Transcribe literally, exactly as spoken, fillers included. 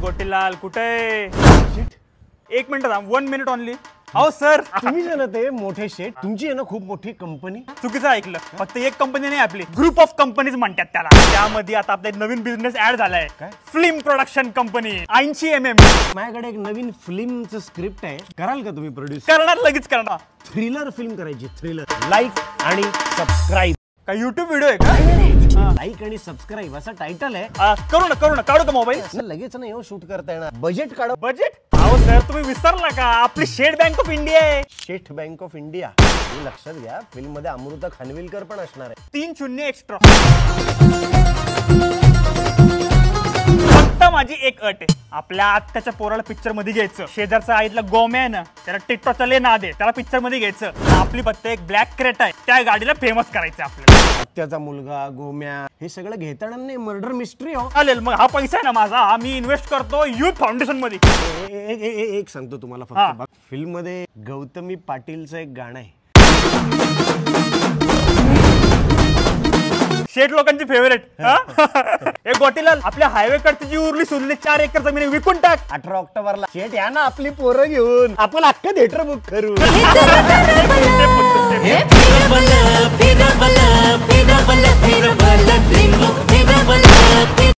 गोटीलाल कुठे? एक मिनिट थांब, वन मिनिट ऑनली. अहो सर, तुम्ही जे ना ते मोठे शेट, तुमची आहे ना खूप मोठी कंपनी. चुकीचं ऐकलं. फक्त एक कंपनी नाही आपली, ग्रुप ऑफ कंपनीज म्हणतात त्याला. त्यामध्ये आता आपला एक नवीन बिझनेस ऍड झालाय. काय? Film production company. ऐंशी एम एम. माझ्याकडे एक नवीन फिल्मचं स्क्रिप्ट आहे, कराल का तुम्ही प्रोड्यूस? करणार, लगेच करणार. थ्रिलर फिल्म करायची, थ्रिलर. लाईक आणि सबस्क्राईब. काय युट्यूब व्हिडिओ आहे का? लाईक आणि सबस्क्राईब असं टायटल आहे. आ, करू ना करू ना काढू का मोबाईल? लगेच नाही हो शूट करता येणार. बजेट काढ. बजेट? अहो सर, तुम्ही विसरला का? आपली स्टेट बँक ऑफ इंडिया आहे. State Bank of India. लक्षात घ्या, फिल्म मध्ये अमृता खानविलकर पण असणार आहे. तीन शून्य एक्स्ट्रा. फक्त माझी एक अट आहे, आपल्या आत्याच्या पोराला पिक्चर मध्ये घ्यायचं. शेजारचा आईतला गोम्या आहे ना, त्याला टिकटॉकचा ले नाद आहे, त्याला पिक्चर मध्ये घ्यायचं. आपली फक्त एक ब्लॅक क्रेट आहे, त्या गाडीला फेमस करायचं आपल्याला. आत्याचा मुलगा, गोम्या, हे सगळं घेताना नाही मर्डर मिस्ट्री हो. चालेल, मग हा पैसा आहे ना माझा, हा मी इन्व्हेस्ट करतो युथ फाउंडेशन मध्ये. ए- ए- ए- एक सांगतो तुम्हाला हा. फक्त, फिल्म मध्ये गौतमी पाटीलचं एक गाणं आहे. शेठ लोकांची फेवरेट. एक गोटीलाल, आपल्या हायवे कडची जी उरली सुरली चार एकर जमीन आहे, विकून टाक. अठरा ऑक्टोबरला शेट या ना आपली पोरं घेऊन, आपण अख्खं थिएटर बुक करू. फिरवलं फिरवलं फिरवलं फिरवलं